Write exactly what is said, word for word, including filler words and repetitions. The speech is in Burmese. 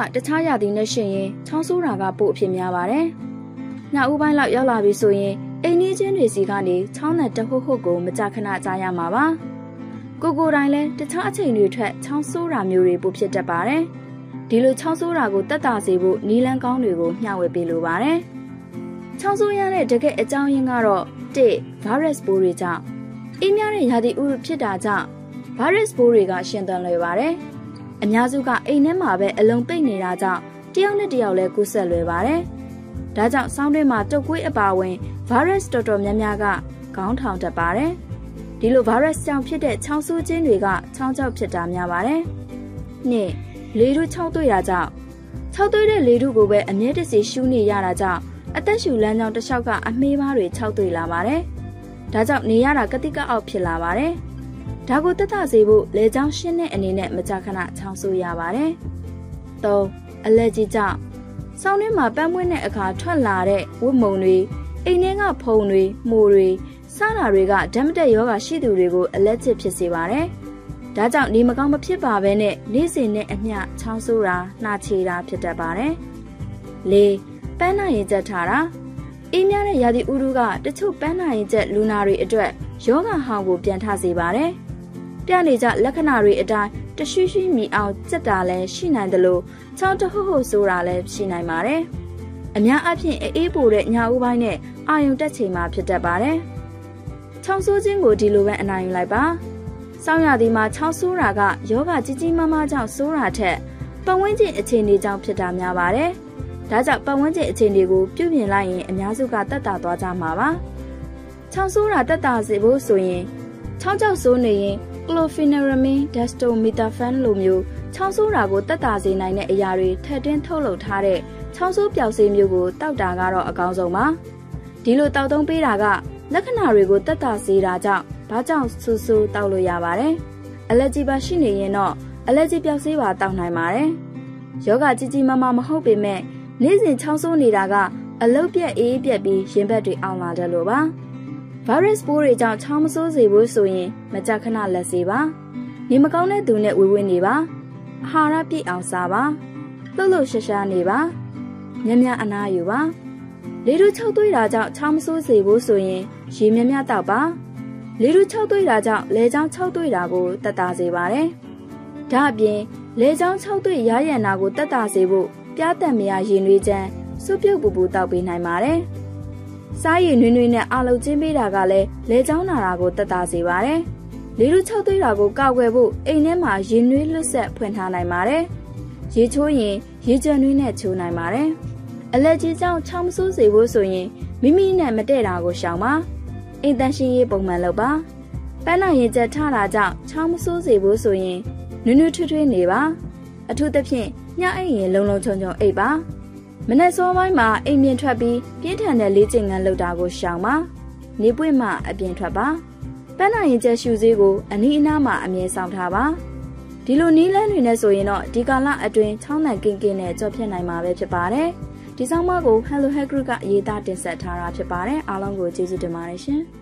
တခြားရာသီနဲ့ရှင်ရင်ချောင်းဆိုးတာကပိုအဖြစ်များပါတယ်။ညဦးပိုင်းလောက်ရောက်လာပြီဆိုရင်အိမ်နီးချင်းတွေစီကနေချောင်းနဲ့တဟုတ်ဟုတ်ကိုမကြခဏကြားရမှာပါ။ကိုကိုတိုင်းလည်းတခြားအချိန်တွေထက်ချောင်းဆိုးတာမျိုးတွေပိုဖြစ်တတ်ပါတယ်။ဒီလိုချောင်းဆိုးတာကိုတက်တာစေဖို့နီလန်းကောင်းတွေကိုမျှဝေပေးလိုပါတယ်။ချောင်းဆိုးရတဲ့တကယ်အကြောင်းရင်းကတော့တစ်ဗိုင်းရပ်စ်ပိုးတွေကြောင့်အေးများတဲ့ရာသီဥတုဖြစ်တာကြောင့်ဗိုင်းရပ်စ်ပိုးတွေကရှင်သန်လွယ်ပါတယ်။အများစုကအိမ်ထဲမှာပဲအလုံးပိတ်နေတာကြောင့်တယောက်နဲ့တယောက်လည်းကူးစက်လွယ်ပါတယ်။ဒါကြောင့်ဆောင်းတွင်းမှာတုပ်ကွေးအပါအဝင်ဗိုင်းရပ်စ်တော်တော်များများကခေါင်းထောင်တတ်ပါတယ်။ဒီလိုဗိုင်းရပ်စ်ကြောင့်ဖြစ်တဲ့ချောင်းဆိုးခြင်းတွေကချောင်းကြောက်ဖြစ်တာများပါတယ်။နှစ်လေထုချောင်းသွေးတာကြောင့်ချောက်သွေးတဲ့လေထုကိုပဲအမြဲတစေရှူးနေရတာကြောင့်အသက်ရှူလမ်းကြောင်းတစ်လျှောက်ကအမေးပါးတွေချောက်သွေးလာပါတယ်။ဒါကြောင့်နေရတာကတိကအောက်ဖြစ်လာပါတယ်။ဒါကိုတက်တာစေဖို့လေကြောင်းရှင်းတဲ့အနေနဲ့မကြာခဏချောင်းဆိုးရပါတယ်။သုံးအလက်ကြီးကြောင့်ဆောင်းထဲမှာပန်းမွေးတဲ့အခါထွက်လာတဲ့ဝတ်မုံတွေအိမ်ထဲကဖုံတွေမှုတွေစားတာတွေကဓာတ်မတက်ယောဂရှိသူတွေကိုအလက်ချစ်ဖြစ်စေပါတယ်။ဒါကြောင့်နေမကောင်းမဖြစ်ပါဘဲနဲ့နေ့စဉ်နဲ့အမျှချောင်းဆိုးတာနှာချေတာဖြစ်တတ်ပါတယ်။လေးပန်းနာရင်ကျက်ထားတာအေးများတဲ့ရာသီဥတုကတချို့ပန်းနာရင်ကျက်လူနာတွေအတွက်ယောဂဟောင်းကိုပြန်ထစေပါတယ်။ပြနေကြလက္ခဏာတွေအတိုင်းတရွှီရွှီမြည်အောင်ကျက်တာလည်းရှိနိုင်တယ်လို့ချောင်းတဟုတ်ဟုတ်ဆိုးတာလည်းရှိနိုင်ပါတယ်။အများအားဖြင့်အေးပိုတဲ့ညဦးပိုင်းနဲ့အာရုံတက်ချိန်မှာဖြစ်တတ်ပါတယ်။ချောင်းဆိုးခြင်းကိုဒီလိုပဲအနိုင်ယူလိုက်ပါ။ဆောင်းရာသီမှာချောင်းဆိုးတာကယောဂကြီးကြီးမားမားကြောင့်ဆိုးတာထက်ပတ်ဝန်းကျင်အခြေအနေကြောင့်ဖြစ်တာများပါတယ်။ဒါကြောင့်ပတ်ဝန်းကျင်အခြေအနေကိုပြုပြင်လိုက်ရင်အများစုကတက်တာသွားကြမှာပါ။ချောင်းဆိုးတာတက်တာစေဖို့ဆိုရင်ချောင်းကြောက်ဆိုးနေရင်ကလိုဖီနရမင်းဒက်စတိုမီတာဖန်လိုမျိုးချောင်းဆိုးတာကိုတက်တာစေနိုင်တဲ့အရာတွေထပ်တွင်းထုတ်လုပ်ထားတဲ့ချောင်းဆိုးပျောက်စေးမျိုးကိုတောက်တာကတော့အကောင်းဆုံးပါ။ဒီလိုတောက်သုံးပေးတာကလက္ခဏာတွေကိုတက်တာစေတာကြောင့်ဘာကြောင့်ဆူဆူတောက်လို့ရပါတယ်။အလက်ဂျီပါရှိနေရင်တော့အလက်ဂျီပျောက်စေးပါတောက်နိုင်ပါတယ်။ယောဂကြီးကြီးမားမားမဟုတ်ပေမဲ့နေ့စဉ်ချောင်းဆိုးနေတာကအလုတ်ပြက်အေးပြက်ပြီးရင်ဘတ်တွေအောင်လာတယ်လို့ပါ။ဗိုင်းရပ်စ်ပိုးတွေကြောင့်ချောင်းမဆိုးစေဖို့ဆိုရင်မကြာခဏလက်စေပါ။နေမကောင်းတဲ့သူနဲ့ဝေဝေးနေပါ။အာဟာရပြည့်အောင်စားပါ။လှုပ်လှုပ်ရှားရှားနေပါ။မြများအနားယူပါ။လေထုချောက်သွေးတာကြောင့်ချောင်းမဆိုးစေဖို့ဆိုရင်ရေမြများတောက်ပါ။လေထုချောက်သွေးတာကြောင့်လေကြောင်းချောက်သွေးတာကိုတက်တာစေပါတယ်။ဒါအပြင်လေကြောင်းချောက်သွေးရရန်နာကိုတက်တာစေဖို့ပြားတန်မရရင်တွေချမ်းစုပ်ပြုတ်ပူပူတောက်ပေးနိုင်ပါတယ်။စားရည်နွေးနွေးနဲ့အာလုံချင်းပေးတာကလည်းလေကြောင်းနာတာကိုတက်တာစေပါတယ်။လေထုချောက်သွေးတာကိုကောက်ွယ်ဖို့အိမ်ထဲမှာရင်နွေးလွတ်ဆက်ဖွင့်ထားနိုင်ပါတယ်။ရေချိုးရင်ရေကြံနွေးနဲ့ချိုးနိုင်ပါတယ်။အလက်ကြီးကြောင့်ချောင်းမဆိုးစေဖို့ဆိုရင်မိမိနဲ့မတည့်တာကိုရှောင်ပါ။အိမ်တန်ရှင်းရေးပုံမှန်လုပ်ပါ။ပန်းနာရင်ကျက်ထတာကြောင့်ချောင်းမဆိုးစေဖို့ဆိုရင်နွေးနွေးထွေးထွေးနေပါ။အထူးသဖြင့်ညအိမ်ရင်လုံလုံခြုံခြုံအိပ်ပါမနေ့စောပိုင်းမှာအိမ်ပြင်ထွက်ပြီးပြင်းထန်တဲ့လေ့ကျင့်ခန်းလုပ်တာကိုရှောင်ပါနေပွင့်မှအပြင်ထွက်ပါပန်းနာရင်ကျက်ရှူစေးကိုအနီးအနားမှာအမြဲဆောင်ထားပါဒီလိုနီးလန်းတွေနဲ့ဆိုရင်တော့ဒီကာလအတွင်းချောင်းနယ်ကင်းကင်းနဲ့ကြော်ဖြတ်နိုင်မှာပဲဖြစ်ပါတယ်ဒီဆောင်မကို Hello Hack Group ကရေးသားတင်ဆက်ထားတာဖြစ်ပါတယ်အားလုံးကိုကျေးဇူးတင်ပါတယ်ရှင်